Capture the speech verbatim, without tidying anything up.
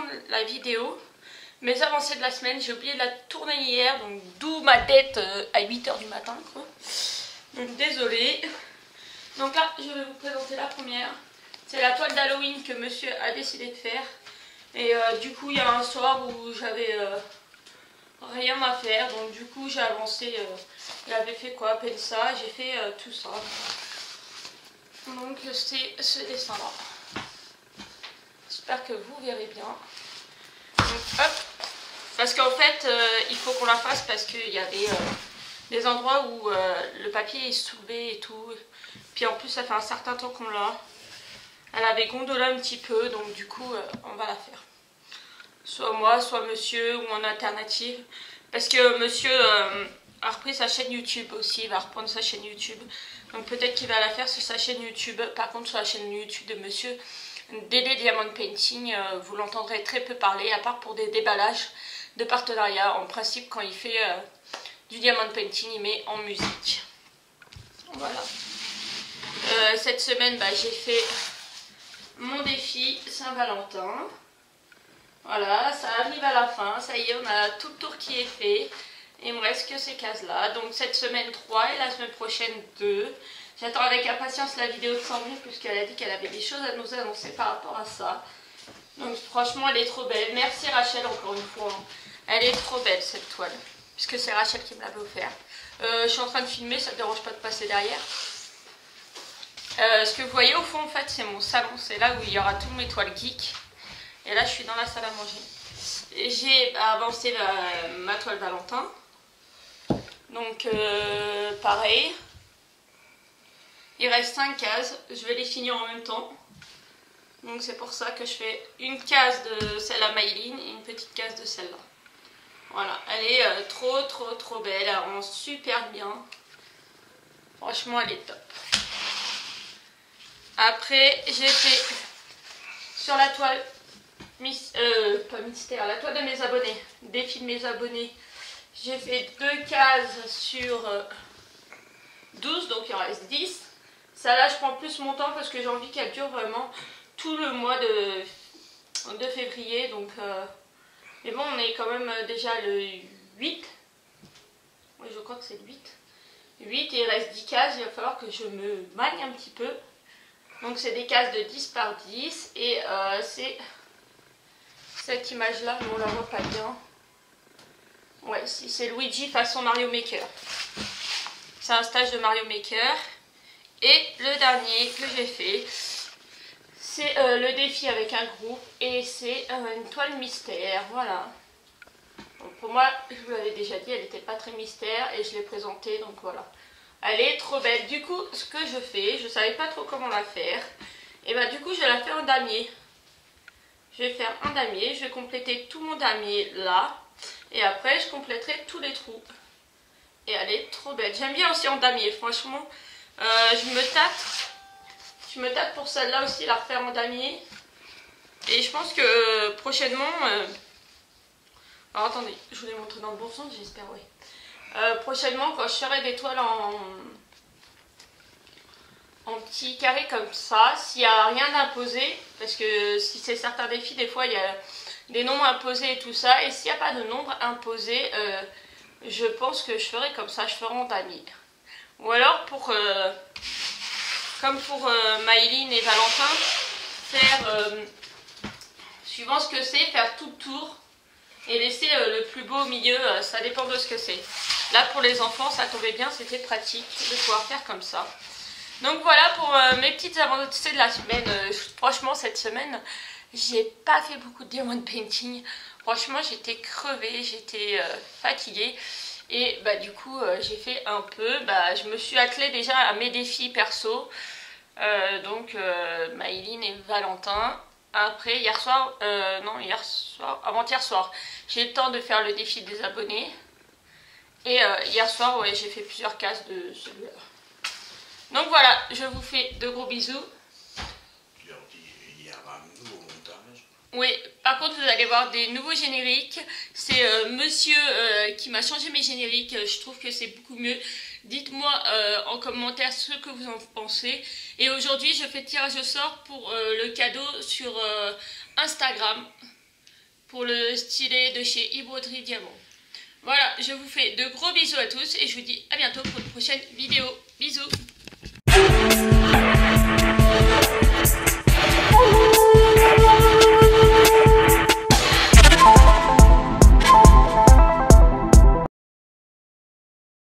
la vidéo. Mes avancées de la semaine, j'ai oublié de la tourner hier, donc d'où ma tête euh, à huit heures du matin, quoi. Donc désolée. Donc là, je vais vous présenter la première. C'est la toile d'Halloween que monsieur a décidé de faire. Et euh, du coup, il y a un soir où j'avais euh, rien à faire. Donc du coup, j'ai avancé. Euh, j'avais fait quoi? À peine ça. J'ai fait euh, tout ça. Donc c'est ce dessin-là. J'espère que vous verrez bien. Donc hop. Parce qu'en fait, euh, il faut qu'on la fasse parce qu'il y a des, euh, des endroits où euh, le papier est soulevé et tout. Puis en plus, ça fait un certain temps qu'on l'a. Elle avait gondolé un petit peu, donc du coup, euh, on va la faire. Soit moi, soit monsieur, ou en alternative. Parce que monsieur euh, a repris sa chaîne YouTube aussi, il va reprendre sa chaîne YouTube. Donc peut-être qu'il va la faire sur sa chaîne YouTube. Par contre, sur la chaîne YouTube de monsieur Dédé Diamond Painting, euh, vous l'entendrez très peu parler, à part pour des déballages de partenariat. En principe, quand il fait euh, du diamond painting, il met en musique. Voilà. Euh, cette semaine, bah, j'ai fait mon défi Saint-Valentin. Voilà, ça arrive à la fin. Ça y est, on a tout le tour qui est fait. Il me reste que ces cases-là. Donc cette semaine trois et la semaine prochaine deux. J'attends avec impatience la vidéo de Sandrine puisqu'elle a dit qu'elle avait des choses à nous annoncer par rapport à ça. Donc franchement, elle est trop belle. Merci Rachel encore une fois. Elle est trop belle cette toile, puisque c'est Rachel qui me l'avait offert. Euh, je suis en train de filmer, ça ne te dérange pas de passer derrière. Euh, ce que vous voyez au fond, en fait, c'est mon salon. C'est là où il y aura toutes mes toiles geek. Et là, je suis dans la salle à manger. J'ai avancé la, ma toile Valentin. Donc, euh, pareil. Il reste cinq cases. Je vais les finir en même temps. Donc, c'est pour ça que je fais une case de celle à Maïline et une petite case de celle-là. Voilà, elle est euh, trop trop trop belle, elle rend super bien. Franchement, elle est top. Après, j'ai fait sur la toile, euh, pas mystère, la toile de mes abonnés, défi de mes abonnés. J'ai fait deux cases sur euh, douze, donc il en reste dix. Celle-là, je prends plus mon temps parce que j'ai envie qu'elle dure vraiment tout le mois de, de février. Donc... Euh, Mais bon, on est quand même déjà le huit. Oui, je crois que c'est le huit. huit et il reste dix cases. Il va falloir que je me magne un petit peu. Donc c'est des cases de dix par dix. Et euh, c'est cette image-là, mais on la voit pas bien. Ouais, c'est Luigi façon Mario Maker. C'est un stage de Mario Maker. Et le dernier que j'ai fait, c'est euh, le défi avec un groupe et c'est euh, une toile mystère, voilà. Donc pour moi, je vous l'avais déjà dit, elle n'était pas très mystère et je l'ai présentée, donc voilà. Elle est trop belle. Du coup, ce que je fais, je ne savais pas trop comment la faire. Et bah du coup, je vais la faire en damier. Je vais faire un damier, je vais compléter tout mon damier là. Et après, je compléterai tous les trous. Et elle est trop belle. J'aime bien aussi en damier, franchement. Euh, je me tâte. Je me tape pour celle-là aussi, la refaire en damier. Et je pense que euh, prochainement... Euh... Alors attendez, je vous les montre dans le bon sens, j'espère, oui. Euh, prochainement, quand je ferai des toiles en, en petits carrés comme ça, s'il n'y a rien d'imposé, parce que si c'est certains défis, des fois il y a des nombres imposés et tout ça, et s'il n'y a pas de nombre imposé, euh, je pense que je ferai comme ça, je ferai en damier. Ou alors pour... Euh... Comme pour euh, Maïline et Valentin, faire, euh, suivant ce que c'est, faire tout le tour et laisser euh, le plus beau au milieu, euh, ça dépend de ce que c'est. Là pour les enfants, ça tombait bien, c'était pratique de pouvoir faire comme ça. Donc voilà pour euh, mes petites avancées de la semaine. Euh, franchement, cette semaine, j'ai pas fait beaucoup de diamond painting. Franchement, j'étais crevée, j'étais euh, fatiguée. Et bah du coup euh, j'ai fait un peu, bah, je me suis attelée déjà à mes défis perso, euh, donc euh, Maïline et Valentin. Après hier soir, euh, non hier soir, avant-hier soir, j'ai eu le temps de faire le défi des abonnés. Et euh, hier soir, ouais, j'ai fait plusieurs cases de celui-là. Donc voilà, je vous fais de gros bisous. Oui, par contre vous allez voir des nouveaux génériques. C'est euh, monsieur euh, qui m'a changé mes génériques. Je trouve que c'est beaucoup mieux. Dites-moi euh, en commentaire ce que vous en pensez. Et aujourd'hui je fais tirage au sort pour euh, le cadeau sur euh, Instagram. pour le stylet de chez Ibroderie Diamant. Voilà, je vous fais de gros bisous à tous et je vous dis à bientôt pour une prochaine vidéo. Bisous.